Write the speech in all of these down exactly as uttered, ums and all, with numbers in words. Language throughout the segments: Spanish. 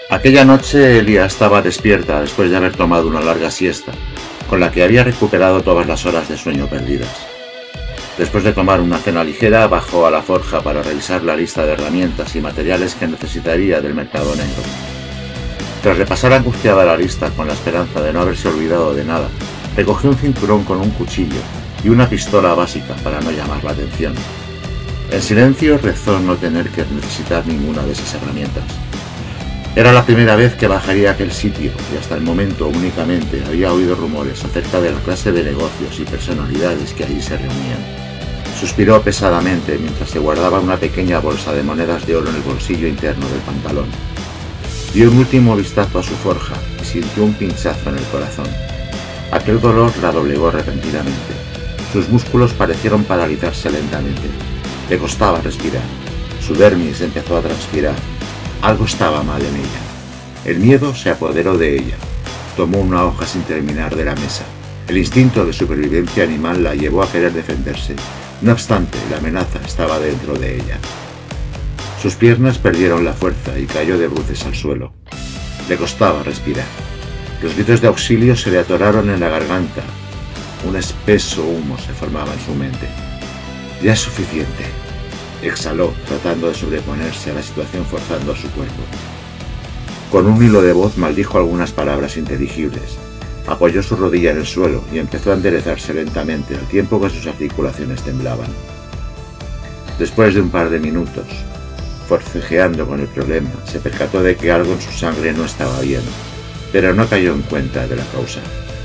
Aquella noche Elia estaba despierta después de haber tomado una larga siesta, con la que había recuperado todas las horas de sueño perdidas. Después de tomar una cena ligera, bajó a la forja para revisar la lista de herramientas y materiales que necesitaría del mercado negro. Tras repasar angustiada la lista con la esperanza de no haberse olvidado de nada, recogió un cinturón con un cuchillo y una pistola básica para no llamar la atención. En silencio rezó no tener que necesitar ninguna de esas herramientas. Era la primera vez que bajaría a aquel sitio y hasta el momento únicamente había oído rumores acerca de la clase de negocios y personalidades que allí se reunían. Suspiró pesadamente mientras se guardaba una pequeña bolsa de monedas de oro en el bolsillo interno del pantalón. Dio un último vistazo a su forja y sintió un pinchazo en el corazón. Aquel dolor la doblegó repentinamente. Sus músculos parecieron paralizarse lentamente. Le costaba respirar. Su dermis empezó a transpirar. Algo estaba mal en ella. El miedo se apoderó de ella. Tomó una hoja sin terminar de la mesa. El instinto de supervivencia animal la llevó a querer defenderse. No obstante, la amenaza estaba dentro de ella. Sus piernas perdieron la fuerza y cayó de bruces al suelo. Le costaba respirar. Los gritos de auxilio se le atoraron en la garganta. Un espeso humo se formaba en su mente. Ya es suficiente. Exhaló, tratando de sobreponerse a la situación forzando a su cuerpo. Con un hilo de voz maldijo algunas palabras inteligibles. Apoyó su rodilla en el suelo y empezó a enderezarse lentamente al tiempo que sus articulaciones temblaban. Después de un par de minutos, forcejeando con el problema, se percató de que algo en su sangre no estaba bien, pero no cayó en cuenta de la causa.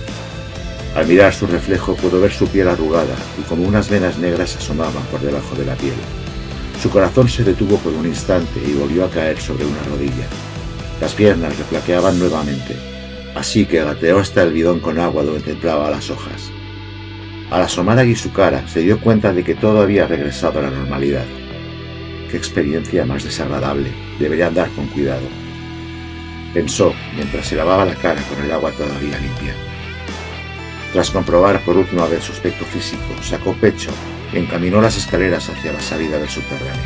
Al mirar su reflejo pudo ver su piel arrugada y como unas venas negras asomaban por debajo de la piel. Su corazón se detuvo por un instante y volvió a caer sobre una rodilla. Las piernas le flaqueaban nuevamente, así que gateó hasta el bidón con agua donde templaba las hojas. Al asomar allí su cara, se dio cuenta de que todo había regresado a la normalidad. ¡Qué experiencia más desagradable! Debería andar con cuidado, pensó mientras se lavaba la cara con el agua todavía limpia. Tras comprobar por última vez su aspecto físico, sacó pecho y encaminó las escaleras hacia la salida del subterráneo.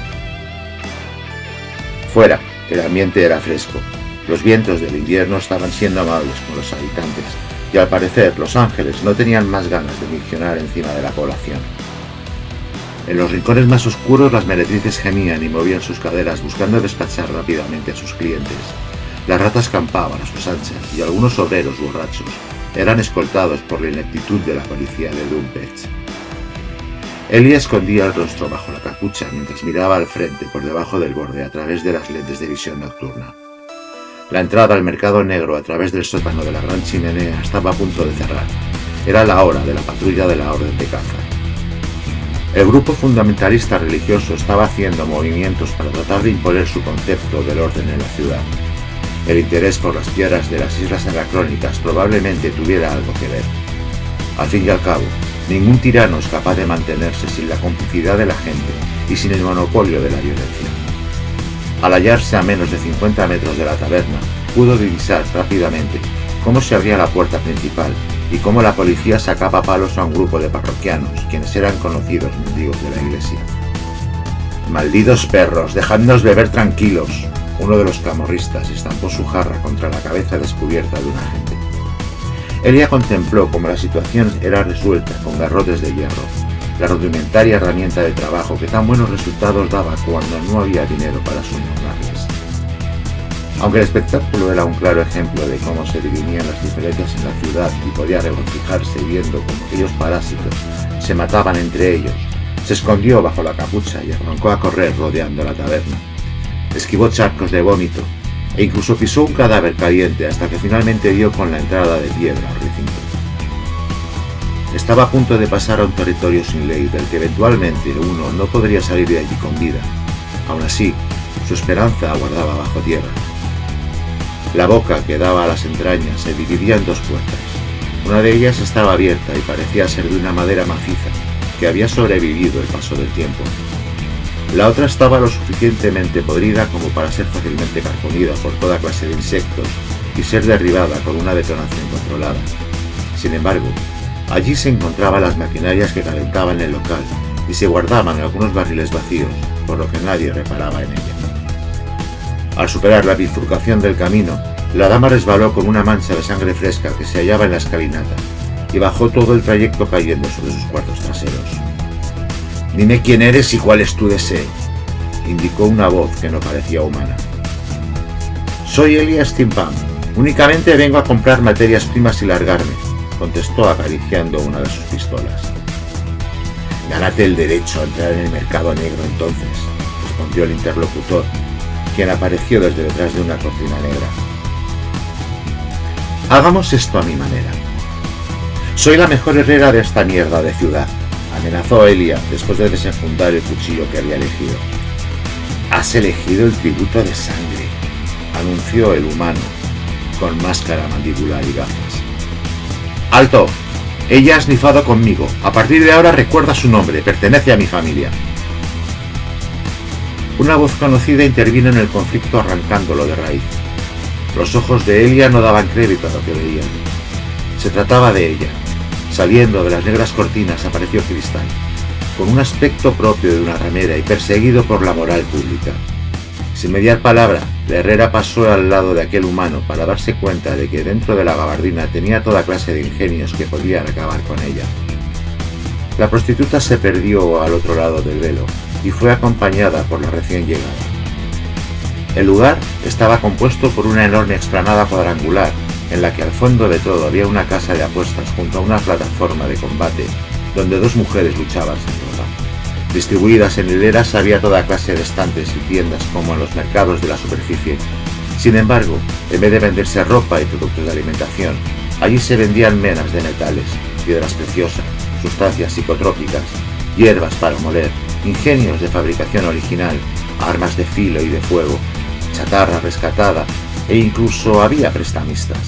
Fuera, el ambiente era fresco. Los vientos del invierno estaban siendo amables con los habitantes y al parecer los ángeles no tenían más ganas de misionar encima de la población. En los rincones más oscuros las meretrices gemían y movían sus caderas buscando despachar rápidamente a sus clientes. Las ratas campaban a sus anchas y algunos obreros borrachos eran escoltados por la ineptitud de la policía de Dumpech. Elia escondía el rostro bajo la capucha mientras miraba al frente por debajo del borde a través de las lentes de visión nocturna. La entrada al mercado negro a través del sótano de la gran chimenea estaba a punto de cerrar. Era la hora de la patrulla de la Orden de Caza. El grupo fundamentalista religioso estaba haciendo movimientos para tratar de imponer su concepto del orden en la ciudad. El interés por las piedras de las islas anacrónicas probablemente tuviera algo que ver. Al fin y al cabo, ningún tirano es capaz de mantenerse sin la complicidad de la gente y sin el monopolio de la violencia. Al hallarse a menos de cincuenta metros de la taberna, pudo divisar rápidamente cómo se abría la puerta principal y cómo la policía sacaba palos a un grupo de parroquianos, quienes eran conocidos mendigos de la iglesia. «¡Malditos perros! ¡Dejadnos beber tranquilos!». Uno de los camorristas estampó su jarra contra la cabeza descubierta de un agente. Elia contempló cómo la situación era resuelta con garrotes de hierro, la rudimentaria herramienta de trabajo que tan buenos resultados daba cuando no había dinero para solucionarles. Aunque el espectáculo era un claro ejemplo de cómo se dirimían las diferencias en la ciudad y podía regocijarse viendo cómo aquellos parásitos se mataban entre ellos, se escondió bajo la capucha y arrancó a correr rodeando la taberna. Esquivó charcos de vómito e incluso pisó un cadáver caliente hasta que finalmente dio con la entrada de piedra al recinto. Estaba a punto de pasar a un territorio sin ley del que eventualmente uno no podría salir de allí con vida. Aún así, su esperanza aguardaba bajo tierra. La boca que daba a las entrañas se dividía en dos puertas. Una de ellas estaba abierta y parecía ser de una madera maciza que había sobrevivido el paso del tiempo. La otra estaba lo suficientemente podrida como para ser fácilmente carcomida por toda clase de insectos y ser derribada con una detonación controlada. Sin embargo, allí se encontraban las maquinarias que calentaban el local y se guardaban algunos barriles vacíos, por lo que nadie reparaba en ella. Al superar la bifurcación del camino, la dama resbaló con una mancha de sangre fresca que se hallaba en la escalinata y bajó todo el trayecto cayendo sobre sus cuartos traseros. «Dime quién eres y cuál es tu deseo», indicó una voz que no parecía humana. «Soy Elia Steampunk. Únicamente vengo a comprar materias primas y largarme», contestó acariciando una de sus pistolas. «Gánate el derecho a entrar en el mercado negro entonces», respondió el interlocutor, quien apareció desde detrás de una cortina negra. «Hagamos esto a mi manera. Soy la mejor herrera de esta mierda de ciudad», amenazó Elia después de desenfundar el cuchillo que había elegido. «Has elegido el tributo de sangre», anunció el humano, con máscara mandibular y gafas. «¡Alto! Ella ha snifado conmigo. A partir de ahora recuerda su nombre. Pertenece a mi familia». Una voz conocida intervino en el conflicto arrancándolo de raíz. Los ojos de Elia no daban crédito a lo que veían. Se trataba de ella. Saliendo de las negras cortinas apareció Cristal, con un aspecto propio de una ramera y perseguido por la moral pública. Sin mediar palabra, la herrera pasó al lado de aquel humano para darse cuenta de que dentro de la gabardina tenía toda clase de ingenios que podían acabar con ella. La prostituta se perdió al otro lado del velo y fue acompañada por la recién llegada. El lugar estaba compuesto por una enorme explanada cuadrangular en la que al fondo de todo había una casa de apuestas junto a una plataforma de combate donde dos mujeres luchaban sin ropa. Distribuidas en hileras había toda clase de estantes y tiendas como en los mercados de la superficie. Sin embargo, en vez de venderse ropa y productos de alimentación, allí se vendían menas de metales, piedras preciosas, sustancias psicotrópicas, hierbas para moler, ingenios de fabricación original, armas de filo y de fuego, chatarra rescatada e incluso había prestamistas.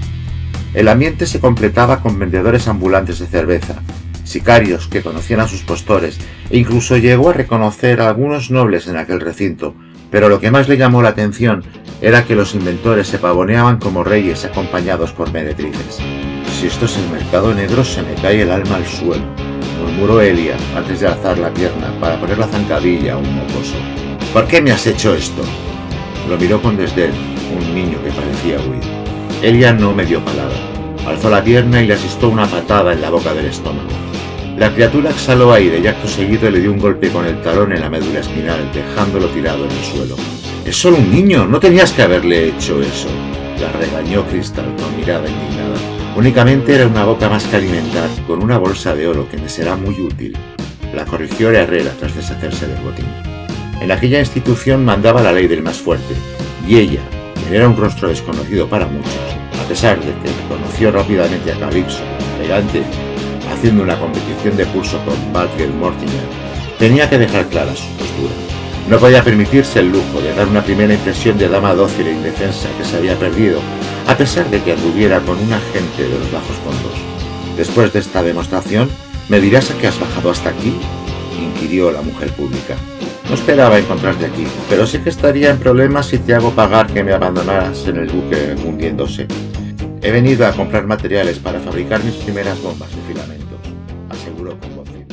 El ambiente se completaba con vendedores ambulantes de cerveza, sicarios que conocían a sus postores e incluso llegó a reconocer a algunos nobles en aquel recinto, pero lo que más le llamó la atención era que los inventores se pavoneaban como reyes acompañados por meretrices. «Si esto es el mercado negro se me cae el alma al suelo», murmuró Elia antes de alzar la pierna para poner la zancadilla a un mocoso. «¿Por qué me has hecho esto?». Lo miró con desdén, un niño que parecía huir. Elia no me dio palabra. Alzó la pierna y le asestó una patada en la boca del estómago. La criatura exhaló aire y acto seguido le dio un golpe con el talón en la médula espinal, dejándolo tirado en el suelo. «Es solo un niño, no tenías que haberle hecho eso», la regañó Cristal con mirada indignada. «Únicamente era una boca más que alimentar, con una bolsa de oro que me será muy útil», la corrigió la herrera tras deshacerse del botín. En aquella institución mandaba la ley del más fuerte, y ella, quien era un rostro desconocido para muchos, a pesar de que reconoció rápidamente a Calypso, elegante, haciendo una competición de pulso con Batgirl Mortimer, tenía que dejar clara su postura. No podía permitirse el lujo de dar una primera impresión de dama dócil e indefensa que se había perdido, a pesar de que anduviera con un agente de los bajos fondos. «Después de esta demostración, ¿me dirás a qué has bajado hasta aquí?», inquirió la mujer pública. «No esperaba encontrarte aquí, pero sé que estaría en problemas si te hago pagar que me abandonaras en el buque hundiéndose. He venido a comprar materiales para fabricar mis primeras bombas de filamentos», aseguró con voz firme.